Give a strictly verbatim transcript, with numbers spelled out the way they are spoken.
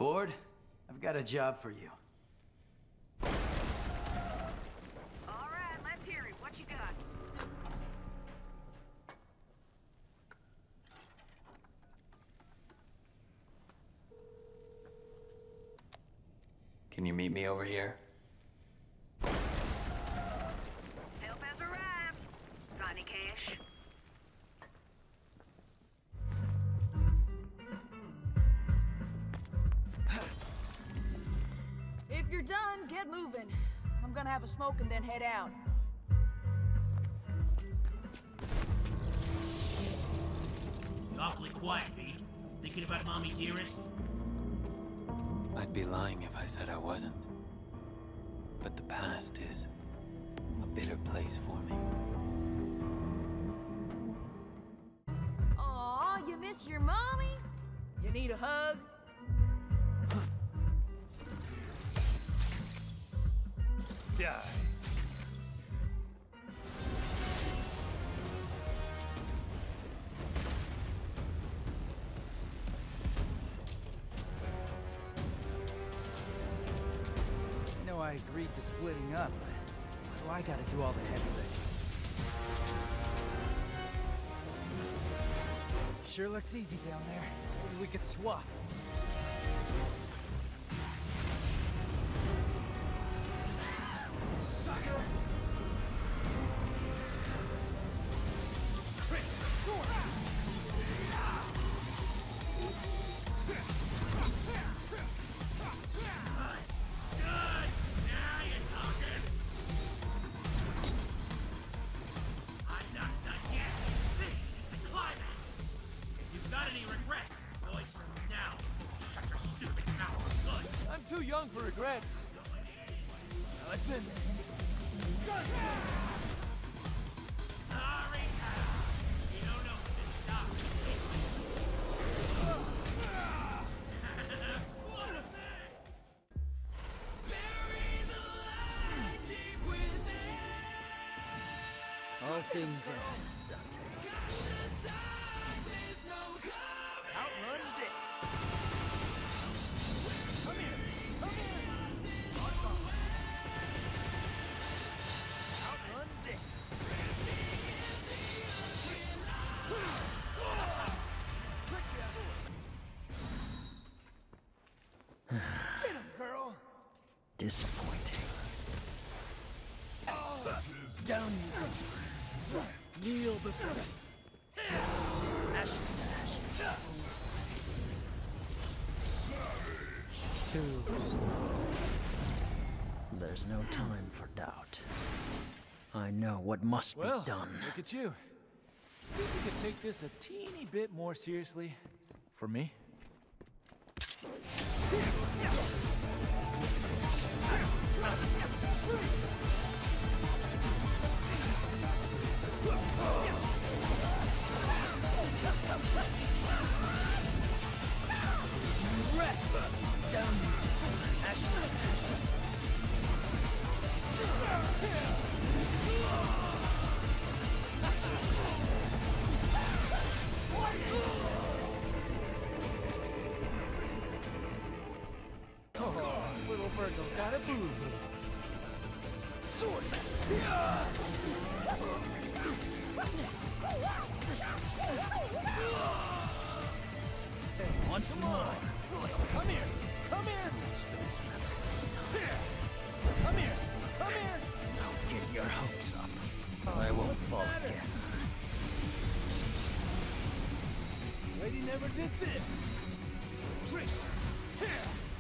Bored? I've got a job for you. Alright, let's hear it. What you got? Can you meet me over here? Help has arrived. Got any cash? If you're done, get moving. I'm gonna have a smoke and then head out. You're awfully quiet, V. Thinking about Mommy Dearest? I'd be lying if I said I wasn't. But the past is a bitter place for me. Aw, you miss your mommy? You need a hug? Die. I know I agreed to splitting up, but why do I gotta do all the heavy lifting? Sure looks easy down there. Maybe we could swap. Sucker! Crit! Sword! Good! Now you're talking! I'm not done yet! This is the climax! If you've got any regrets, voice them now! Shut your stupid mouth! Good! I'm too young for regrets. Now let's end this. Sorry, pal. You don't know when to stop. What a thing! Bury the light deep within. All things end. Outrun this! Come here! Come here! Outrun this! Get him, girl! Disappointing. Down you go. Kneel before me. Ashes to ashes. Too slow. There's no time for doubt. I know what must Well, be done. look at you. Think you could take this a teeny bit more seriously? For me? Down you go. Ashes to ashes. Oh, little Virgil's got a boo-boo. Sword! Once more. Come here. Come here. Space level this time. Come here. Come here. Now get your hopes up. I won't fall again. Lady never did this. Tricks!